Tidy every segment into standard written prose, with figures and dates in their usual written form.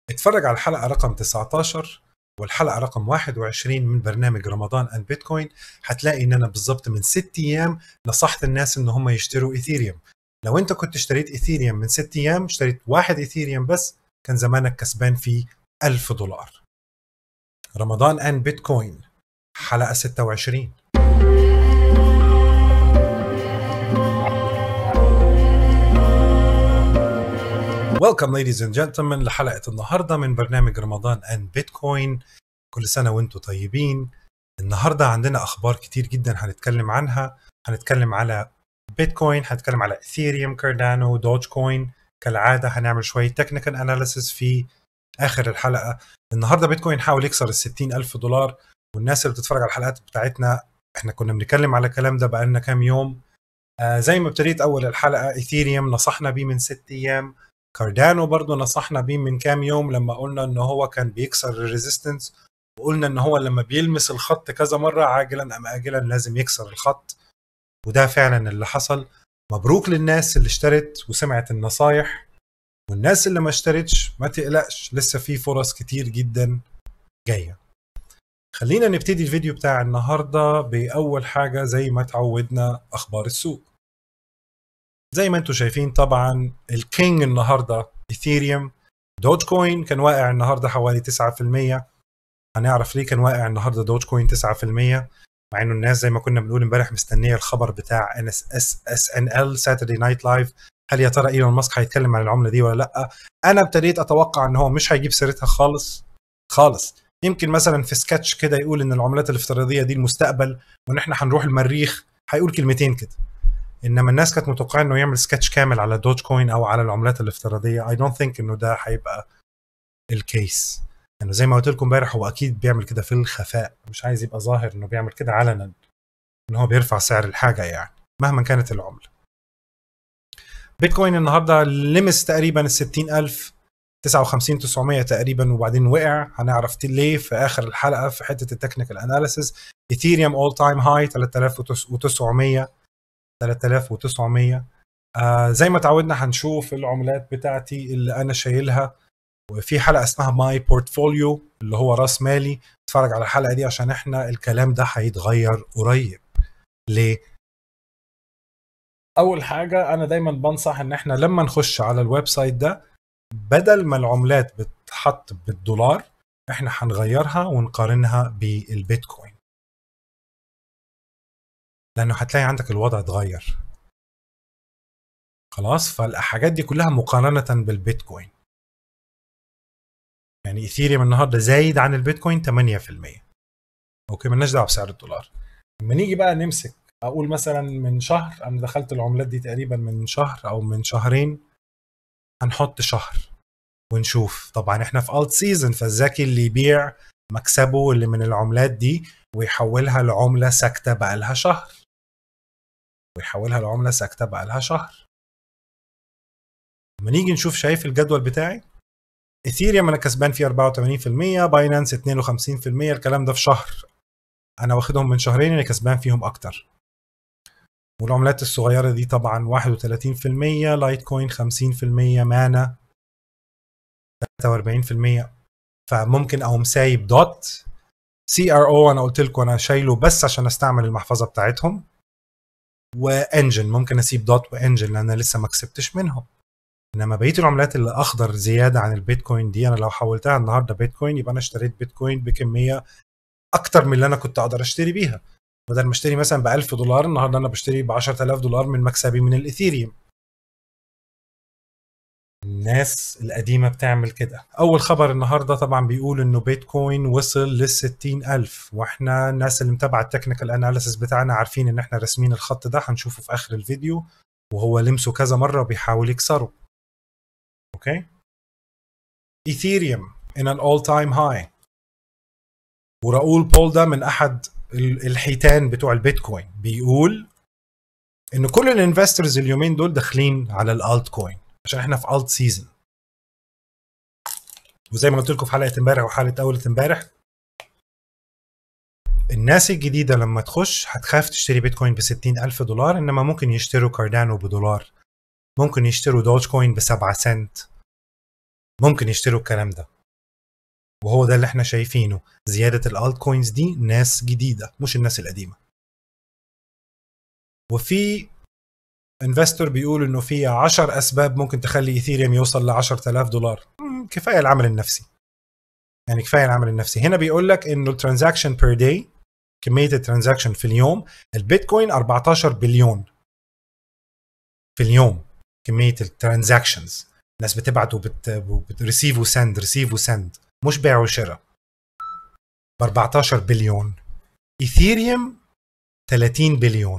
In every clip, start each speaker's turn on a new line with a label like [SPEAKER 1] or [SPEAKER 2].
[SPEAKER 1] اتفرج على الحلقة رقم 19 والحلقة رقم 21 من برنامج رمضان اند بيتكوين. هتلاقي ان انا بالظبط من 6 ايام نصحت الناس ان هم يشتروا ايثيريوم. لو انت كنت اشتريت ايثيريوم من 6 ايام، اشتريت واحد ايثيريوم بس، كان زمانك كسبان فيه $1000. رمضان اند بيتكوين حلقة 26. Welcome ladies and gentlemen لحلقة النهاردة من برنامج رمضان اند بيتكوين. كل سنة وانتم طيبين. النهاردة عندنا أخبار كتير جدا هنتكلم عنها. هنتكلم على بيتكوين، هنتكلم على إثيريوم، كاردانو، دوج كوين. كالعادة هنعمل شوية تكنيكال أناليسيس في آخر الحلقة. النهاردة بيتكوين حاول يكسر $60,000، والناس اللي بتتفرج على الحلقات بتاعتنا احنا كنا بنتكلم على الكلام ده بقالنا كام يوم. زي ما ابتديت أول الحلقة، إثيريوم نصحنا بيه من 6 أيام، كاردانو برضو نصحنا بيه من كام يوم لما قلنا انه هو كان بيكسر الريزيستنس، وقلنا ان هو لما بيلمس الخط كذا مرة عاجلا ام اجلا لازم يكسر الخط، وده فعلا اللي حصل. مبروك للناس اللي اشترت وسمعت النصايح، والناس اللي ما اشترتش ما تقلقش، لسه في فرص كتير جدا جاية. خلينا نبتدي الفيديو بتاع النهاردة بأول حاجة زي ما تعودنا، أخبار السوق. زي ما انتم شايفين طبعا الكينج النهارده ايثيريوم. دوج كوين كان واقع النهارده حوالي 9%. هنعرف ليه كان واقع النهارده دوج كوين 9%، مع انه الناس زي ما كنا بنقول امبارح مستنيه الخبر بتاع SNL ساتردي نايت لايف. هل يا ترى ايلون ماسك هيتكلم عن العمله دي ولا لا؟ انا ابتديت اتوقع ان هو مش هيجيب سيرتها خالص خالص. يمكن مثلا في سكتش كده يقول ان العملات الافتراضيه دي المستقبل وان احنا هنروح المريخ، هيقول كلمتين كده. انما الناس كانت متوقعه انه يعمل سكتش كامل على دوج كوين او على العملات الافتراضيه. اي دونت ثينك انه ده هيبقى الكيس. يعني زي ما قلت لكم امبارح، هو اكيد بيعمل كده في الخفاء، مش عايز يبقى ظاهر انه بيعمل كده علنا، ان هو بيرفع سعر الحاجه يعني مهما كانت العمله. بيتكوين النهارده لمس تقريبا ال 60,000، 59,900 تقريبا، وبعدين وقع. هنعرف ليه في اخر الحلقه في حته التكنيكال اناليسيس. ايثيريوم اول تايم هاي 3900. زي ما تعودنا هنشوف العملات بتاعتي اللي انا شايلها، وفي حلقه اسمها ماي بورتفوليو اللي هو راس مالي. اتفرج على الحلقه دي عشان احنا الكلام ده هيتغير قريب. ليه؟ اول حاجه انا دايما بنصح ان احنا لما نخش على الويب سايت ده، بدل ما العملات بتحط بالدولار، احنا هنغيرها ونقارنها بالبيتكوين، لانه هتلاقي عندك الوضع اتغير خلاص. فالحاجات دي كلها مقارنه بالبيتكوين. يعني ايثيريوم النهارده زايد عن البيتكوين 8%. اوكي، مالناش دعوه بسعر الدولار. لما نيجي بقى نمسك، اقول مثلا من شهر، انا دخلت العملات دي تقريبا من شهر او من شهرين، هنحط شهر ونشوف. طبعا احنا في الت سيزون، فالذكي اللي يبيع مكسبه اللي من العملات دي ويحولها لعمله ساكته بقى لها شهر، لما نيجي نشوف، شايف الجدول بتاعي؟ ايثيريوم انا كسبان فيه 84%، باينانس 52%. الكلام ده في شهر، انا واخدهم من شهرين اللي كسبان فيهم اكتر. والعملات الصغيره دي طبعا 31%، لايت كوين 50%، مانا 43%. فممكن اقوم سايب دوت. CRO انا قلت لكم انا شايله بس عشان استعمل المحفظه بتاعتهم. وانجن ممكن اسيب دوت وانجن لان انا لسه ما كسبتش منهم. انما بقيه العملات اللي اخضر زياده عن البيتكوين دي، انا لو حولتها النهارده بيتكوين يبقى انا اشتريت بيتكوين بكميه اكتر من اللي انا كنت اقدر اشتري بيها. بدل ما اشتري مثلا ب $1000، النهارده انا بشتري ب $10,000 من مكسبي من الايثيريوم. الناس القديمه بتعمل كده. اول خبر النهارده طبعا بيقول انه بيتكوين وصل لل60,000، واحنا الناس اللي متابعه التكنيكال اناليسيس بتاعنا عارفين ان احنا راسمين الخط ده، هنشوفه في اخر الفيديو، وهو لمسه كذا مره وبيحاول يكسره. اوكي، ايثيريوم in an all time high. وراؤول بول ده من احد الحيتان بتوع البيتكوين بيقول ان كل الانفسترز اليومين دول داخلين على الالت كوين عشان احنا في الت سيزون. وزي ما قلت لكم في حلقه امبارح وحلقه اول امبارح، الناس الجديده لما تخش هتخاف تشتري بيتكوين ب$60,000، انما ممكن يشتروا كاردانو بدولار، ممكن يشتروا دوج كوين ب7 سنت، ممكن يشتروا الكلام ده. وهو ده اللي احنا شايفينه. زيادة الالت كوينز دي ناس جديدة مش الناس القديمة. وفي انفستور بيقول انه في 10 اسباب ممكن تخلي ايثيريوم يوصل ل $10,000. كفاية العمل النفسي، يعني كفاية العمل النفسي. هنا بيقول لك انه الترانزاكشن بير داي، كمية الترانزاكشن في اليوم، البيتكوين 14 بليون في اليوم. كمية الترانزاكشنز، الناس بتبعت وبتريسيف وسند، ريسيف وسند، مش بيع وشراء. ب 14 بليون. ايثيريوم 30 بليون.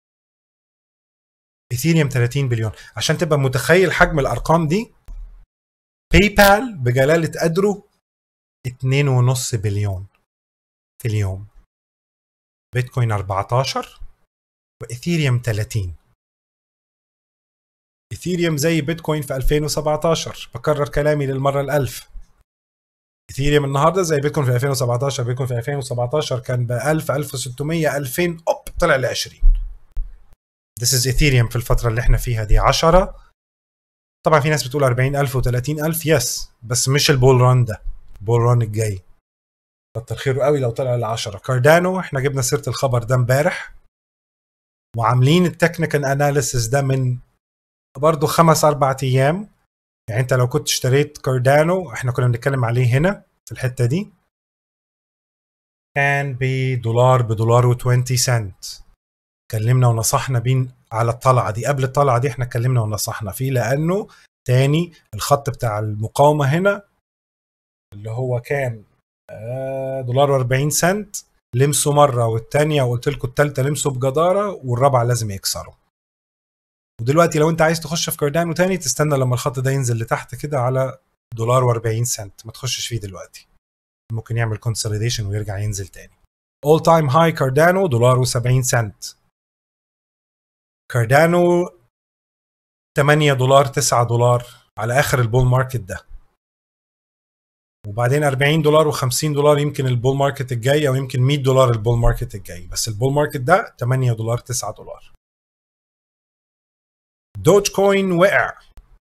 [SPEAKER 1] ايثيريوم 30 بليون. عشان تبقى متخيل حجم الارقام دي، باي بال بجلالة قدره 2.5 بليون في اليوم. بيتكوين 14 وايثيريوم 30. ايثيريوم زي بيتكوين في 2017، بكرر كلامي للمرة الألف. ايثيريوم النهارده زي بيتكوين في 2017. بيتكوين في 2017 كان ب 1000 1600 2000 طلع ل 20. This is ايثيريوم في الفترة اللي احنا فيها دي 10. طبعا في ناس بتقول 40,000 و30,000، يس، بس مش البول ران ده، البول ران الجاي كتر خيره قوي لو طلع ل 10. كاردانو احنا جبنا سيرة الخبر ده امبارح، وعاملين التكنيكال اناليسيس ده من برضه 5-4 ايام. يعني انت لو كنت اشتريت كاردانو، احنا كنا بنتكلم عليه هنا في الحتة دي، كان بدولار و20 سنت. كلمنا ونصحنا بين على الطلعة دي. قبل الطلعة دي احنا كلمنا ونصحنا فيه، لانه تاني الخط بتاع المقاومة هنا اللي هو كان دولار و40 سنت، لمسوا مرة والتانية، وقلت لكم التالتة لمسوا بجدارة، والرابعة لازم يكسروا. ودلوقتي لو انت عايز تخش في كاردانو تاني، تستنى لما الخط ده ينزل لتحت كده على دولار و40 سنت، ما تخشش فيه دلوقتي، ممكن يعمل كونسوليديشن ويرجع ينزل تاني. all time high كاردانو دولار و70 سنت. كاردانو 8 دولار 9 دولار على اخر البول ماركت ده، وبعدين 40 دولار و50 دولار يمكن البول ماركت الجاي، او يمكن 100 دولار البول ماركت الجاي، بس البول ماركت ده 8 دولار 9 دولار. دوج كوين وقع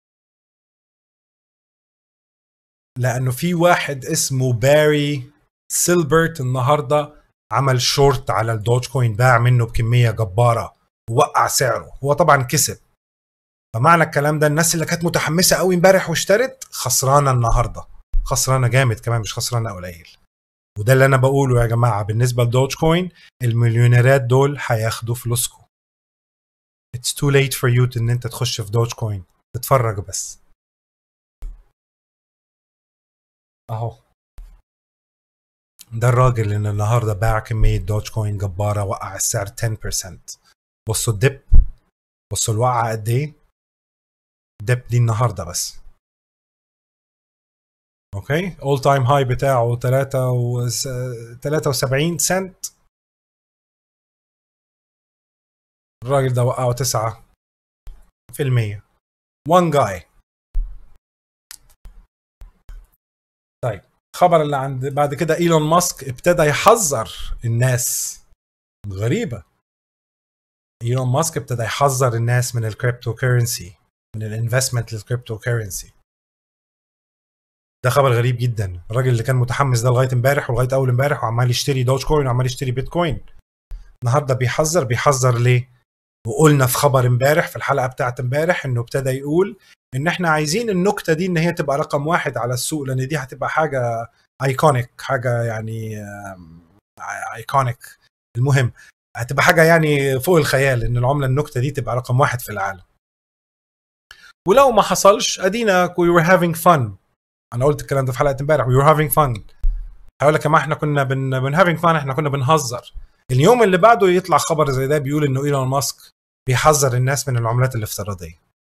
[SPEAKER 1] لانه في واحد اسمه باري سيلبرت النهارده عمل شورت على الدوج كوين، باع منه بكميه جباره ووقع سعره. هو طبعا كسب، فمعنى الكلام ده الناس اللي كانت متحمسه قوي امبارح واشترت خسرانه النهارده، خسرانه جامد كمان، مش خسرانه قليل. وده اللي انا بقوله يا جماعه بالنسبه لدوج كوين، المليونيرات دول هياخدوا فلوسكم. It's too late for you ان انت تخش في دوج كوين، تتفرج بس. اهو ده الراجل اللي النهارده باع كميه دوج كوين جباره، وقع السعر 10%. بصوا الدب، بصوا الوقعه قد ايه. الدب دي النهارده بس، اوكي. اول تايم هاي بتاعه 73 سنت، الراجل ده وقعه 9%. one guy. طيب خبر اللي عند بعد كده، ايلون ماسك ابتدى يحذر الناس. غريبة، ايلون ماسك ابتدى يحذر الناس من الكريبتو كيرنسي، من الانفستمنت للكريبتو كيرنسي. ده خبر غريب جدا. الراجل اللي كان متحمس ده لغاية امبارح ولغاية اول امبارح وعمال يشتري دوج كوين وعمال يشتري بيتكوين، النهارده بيحذر ليه؟ وقلنا في خبر امبارح في الحلقة بتاعت امبارح انه ابتدى يقول ان احنا عايزين النكتة دي ان هي تبقى رقم 1 على السوق، لان دي هتبقى حاجة ايكونيك، حاجة يعني ايكونيك. المهم هتبقى حاجة يعني فوق الخيال ان العملة النكتة دي تبقى رقم 1 في العالم. ولو ما حصلش ادينا we were having fun. انا قلت الكلام ده في حلقة امبارح، we were having fun. هقول لك يا ما احنا كنا بن having fun، احنا كنا بنهزر. اليوم اللي بعده يطلع خبر زي ده بيقول انه ايلون ماسك بيحذر الناس من العملات الافتراضية.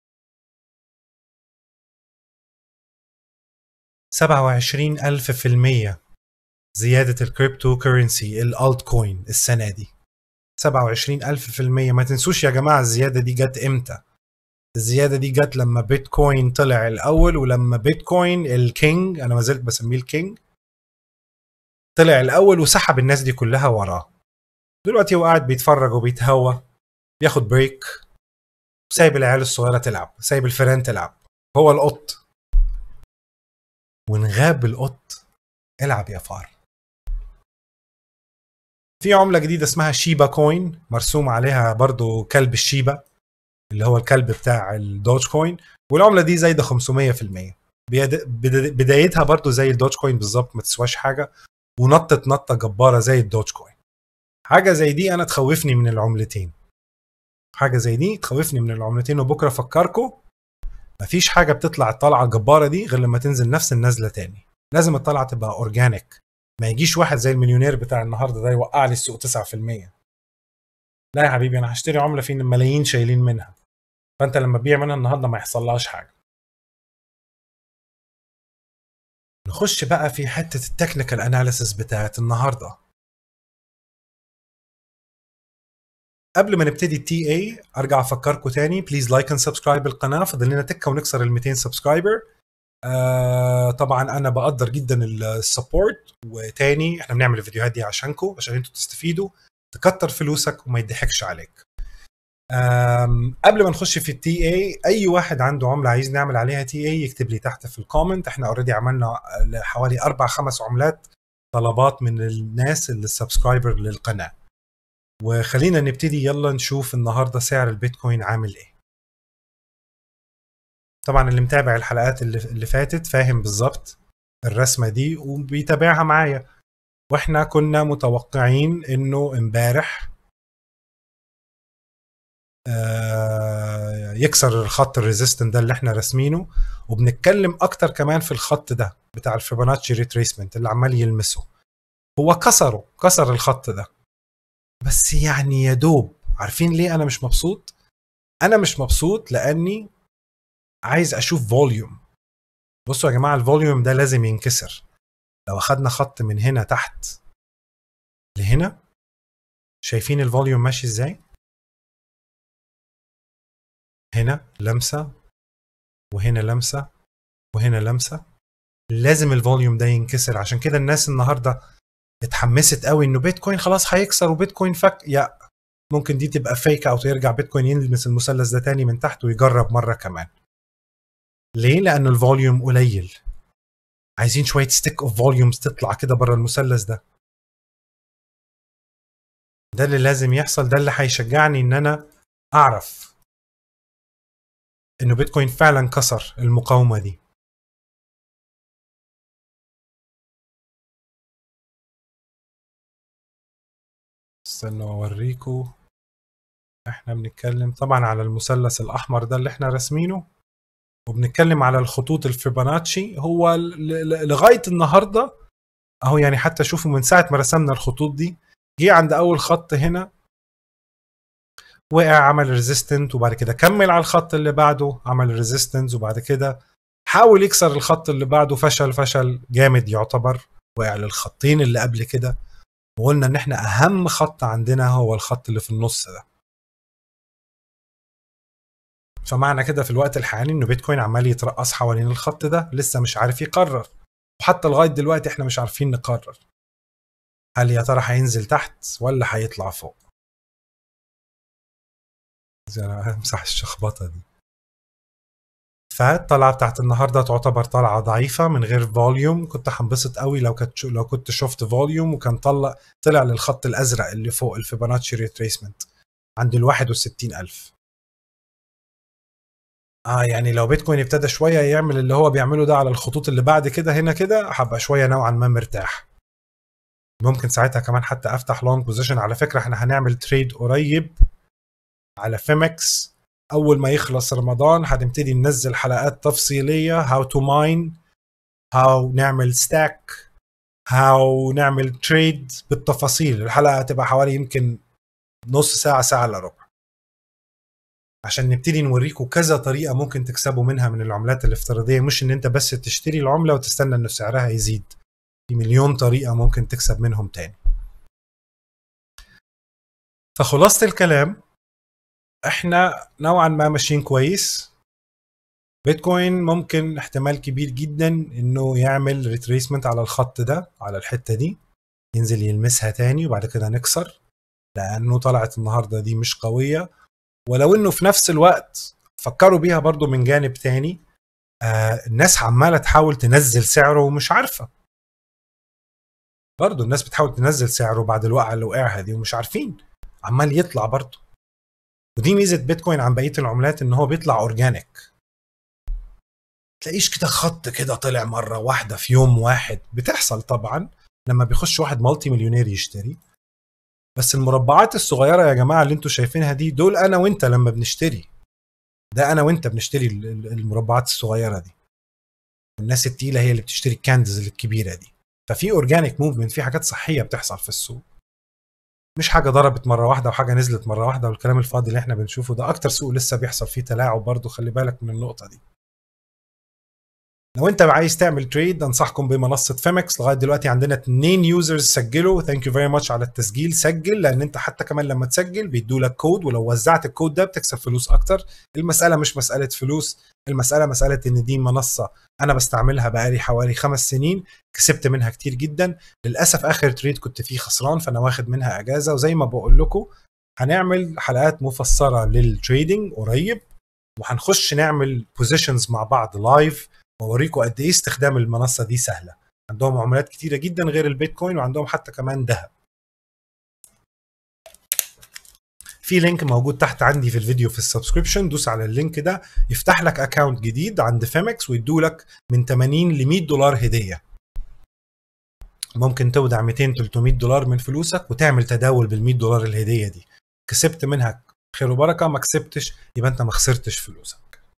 [SPEAKER 1] 27,000% زيادة الكريبتو كورنسي الالت كوين السنة دي. 27,000%. ما تنسوش يا جماعة الزيادة دي جت امتى؟ الزيادة دي جت لما بيتكوين طلع الأول، ولما بيتكوين الكينج، أنا ما زلت بسميه الكينج، طلع الأول وسحب الناس دي كلها وراه. دلوقتي هو قاعد بيتفرج وبيتهوى، بياخد بريك، سايب العيال الصغيرة تلعب، سايب الفيران تلعب، هو القط. ونغاب القط العب يا فار. في عملة جديدة اسمها شيبا كوين، مرسوم عليها برضو كلب الشيبا اللي هو الكلب بتاع الدوج كوين، والعملة دي زايدة 500%. بدايتها برضو زي الدوج كوين بالظبط، ما تسواش حاجة، ونطت نطة جبارة زي الدوج كوين. حاجة زي دي أنا تخوفني من العملتين، حاجة زي دي تخوفني من العملتين. وبكرة فكركم مفيش حاجة بتطلع الطلعة الجبارة دي غير لما تنزل نفس النزلة تاني. لازم الطلعة تبقى أورجانيك، ما يجيش واحد زي المليونير بتاع النهاردة ده يوقع لي السوق 9%. لا يا حبيبي، أنا هشتري عملة في ملايين شايلين منها، فأنت لما تبيع منها النهاردة ما يحصلهاش حاجة. نخش بقى في حتة التكنيكال أناليسيس بتاعت النهاردة. قبل ما نبتدي التي اي ارجع افكركم تاني، بليز لايك اند سبسكرايب القناه، فاضل لنا تكه ونكسر ال 200 سبسكرايبر. طبعا انا بقدر جدا السبورت، وتاني احنا بنعمل الفيديوهات دي عشانكم، عشان انتوا تستفيدوا، تكتر فلوسك وما يضحكش عليك. قبل ما نخش في التي اي واحد عنده عمله عايز نعمل عليها تي اي يكتب لي تحت في الكومنت. احنا اوريدي عملنا حوالي 4-5 عملات طلبات من الناس اللي السبسكرايبر للقناه. وخلينا نبتدي، يلا نشوف النهارده سعر البيتكوين عامل ايه. طبعا اللي متابع الحلقات اللي فاتت فاهم بالظبط الرسمه دي وبيتابعها معايا، واحنا كنا متوقعين انه امبارح يكسر الخط الريزيستنت ده اللي احنا راسمينه، وبنتكلم اكتر كمان في الخط ده بتاع الفيبوناتشي ريتريسمنت اللي عمال يلمسه. هو كسر الخط ده، بس يعني يا دوب. عارفين ليه انا مش مبسوط؟ انا مش مبسوط لاني عايز اشوف فوليوم. بصوا يا جماعه، الفوليوم ده لازم ينكسر. لو اخدنا خط من هنا تحت لهنا، شايفين الفوليوم ماشي ازاي؟ هنا لمسه، وهنا لمسه، وهنا لمسه. لازم الفوليوم ده ينكسر. عشان كده الناس النهارده اتحمست قوي انه بيتكوين خلاص هيكسر وبيتكوين فك. يا ممكن دي تبقى فيك او يرجع بيتكوين يلمس المثلث ده تاني من تحت ويجرب مره كمان. ليه؟ لان الفوليوم قليل. عايزين شويه ستيك اوف فوليومز تطلع كده بره المثلث ده. ده اللي لازم يحصل، ده اللي هيشجعني ان انا اعرف انه بيتكوين فعلا كسر المقاومه دي. استنوا اوريكم. احنا بنتكلم طبعا على المثلث الاحمر ده اللي احنا راسمينه، وبنتكلم على الخطوط الفيبوناتشي. هو لغايه النهارده اهو، يعني حتى شوفوا من ساعه ما رسمنا الخطوط دي، جه عند اول خط هنا وقع، عمل ريزيستنت، وبعد كده كمل على الخط اللي بعده عمل ريزيستنس، وبعد كده حاول يكسر الخط اللي بعده، فشل جامد يعتبر، وقع للخطين اللي قبل كده. وقلنا ان احنا اهم خط عندنا هو الخط اللي في النص ده. فمعنى كده في الوقت الحالي انه بيتكوين عمال يترقص حوالين الخط ده، لسه مش عارف يقرر. وحتى لغايه دلوقتي احنا مش عارفين نقرر، هل يا ترى هينزل تحت ولا هيطلع فوق. انا همسح الشخبطه دي. فالطلعه بتاعت النهارده تعتبر طلعه ضعيفه من غير فوليوم. كنت هنبسط قوي لو كنت شفت فوليوم وكان طلع للخط الازرق اللي فوق الفيبوناتشي ريتريسمنت عند ال 61,000. يعني لو بيتكوين ابتدى شويه يعمل اللي هو بيعمله ده على الخطوط اللي بعد كده هنا كده، هبقى شويه نوعا ما مرتاح. ممكن ساعتها كمان حتى افتح لونج بوزيشن. على فكره احنا هنعمل تريد قريب على فيمكس. اول ما يخلص رمضان هنبتدي ننزل حلقات تفصيليه، هاو تو ماين، هاو نعمل ستاك، هاو نعمل تريد بالتفاصيل. الحلقه هتبقى حوالي يمكن نص ساعه، ساعه الا ربع، عشان نبتدي نوريكم كذا طريقه ممكن تكسبوا منها من العملات الافتراضيه. مش ان انت بس تشتري العمله وتستنى ان سعرها يزيد، في مليون طريقه ممكن تكسب منهم تاني. فخلاصة الكلام، احنا نوعا ما ماشيين كويس. بيتكوين ممكن احتمال كبير جدا انه يعمل ريتريسمنت على الخط ده، على الحته دي، ينزل يلمسها تاني وبعد كده نكسر، لانه طلعت النهارده دي مش قويه. ولو انه في نفس الوقت فكروا بيها برضو من جانب تاني، الناس عماله تحاول تنزل سعره ومش عارفه. برضه الناس بتحاول تنزل سعره بعد الوقعه اللي وقعها دي ومش عارفين، عمال يطلع برضه. ودي ميزه بيتكوين عن بقيه العملات، ان هو بيطلع اورجانيك، تلاقيش كده خط كده طلع مره واحده في يوم واحد. بتحصل طبعا لما بيخش واحد مالتي مليونير يشتري، بس المربعات الصغيره يا جماعه اللي انتوا شايفينها دي، دول انا وانت لما بنشتري، ده انا وانت بنشتري المربعات الصغيره دي. الناس التقيله هي اللي بتشتري الكاندز الكبيره دي. ففي اورجانيك موفمنت، في حاجات صحيه بتحصل في السوق، مش حاجه ضربت مره واحده وحاجه نزلت مره واحده والكلام الفاضي اللي احنا بنشوفه ده. اكتر سوق لسه بيحصل فيه تلاعب برضه، خلي بالك من النقطه دي. لو انت عايز تعمل تريد انصحكم بمنصه فيمكس. لغايه دلوقتي عندنا 2 يوزرز سجلوا، ثانك يو فيري ماتش على التسجيل. سجل، لان انت حتى كمان لما تسجل بيدوا لك كود، ولو وزعت الكود ده بتكسب فلوس اكتر. المساله مش مساله فلوس، المساله مساله ان دي منصه انا بستعملها بقالي حوالي 5 سنين، كسبت منها كتير جدا. للاسف اخر تريد كنت فيه خسران، فانا واخد منها اجازه. وزي ما بقول لكم هنعمل حلقات مفصله للتريدنج قريب، وهنخش نعمل بوزيشنز مع بعض لايف، واوريكم قد ايه استخدام المنصه دي سهله. عندهم عملات كتيره جدا غير البيتكوين، وعندهم حتى كمان ذهب. في لينك موجود تحت عندي في الفيديو في السبسكريبشن، دوس على اللينك ده يفتح لك اكاونت جديد عند فيمكس، ويدوا لك من 80 ل 100 دولار هديه. ممكن تودع 200 300 دولار من فلوسك وتعمل تداول بال 100 دولار الهديه دي. كسبت منها خير وبركه، ما كسبتش يبقى انت ما خسرتش فلوسك.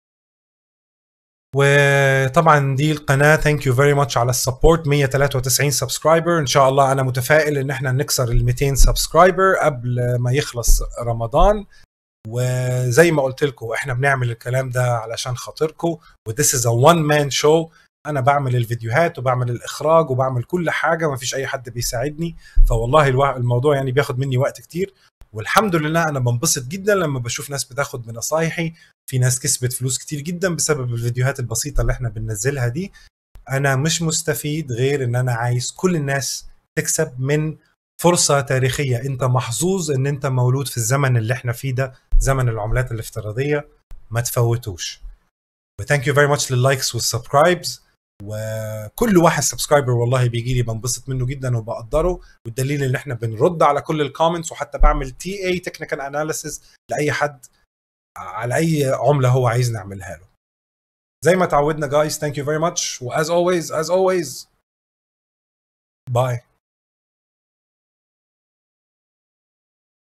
[SPEAKER 1] وطبعا دي القناه، ثانك يو فيري ماتش على السبورت. 193 سبسكرايبر، ان شاء الله انا متفائل ان احنا نكسر ال 200 سبسكرايبر قبل ما يخلص رمضان. وزي ما قلت لكم احنا بنعمل الكلام ده علشان خاطركم، وذس از ا وان مان شو. انا بعمل الفيديوهات وبعمل الاخراج وبعمل كل حاجه، ما فيش اي حد بيساعدني. فوالله الموضوع يعني بياخد مني وقت كتير، والحمد لله انا بنبسط جدا لما بشوف ناس بتاخد من نصايحي. في ناس كسبت فلوس كتير جدا بسبب الفيديوهات البسيطه اللي احنا بننزلها دي. انا مش مستفيد غير ان انا عايز كل الناس تكسب من فرصة تاريخية. انت محظوظ ان انت مولود في الزمن اللي احنا فيه ده، زمن العملات الافتراضية، ما تفوتوش. وثانك يو فيري ماتش لللايكس والسبسكرايبز. وكل واحد سبسكرايبر والله بيجي لي بنبسط منه جدا وبقدره، والدليل ان احنا بنرد على كل الكومنتس، وحتى بعمل تي اي تكنيكال اناليسيس لاي حد على اي عملة هو عايز نعملها له. زي ما تعودنا جايز، ثانك يو فيري ماتش، واز اولويز باي.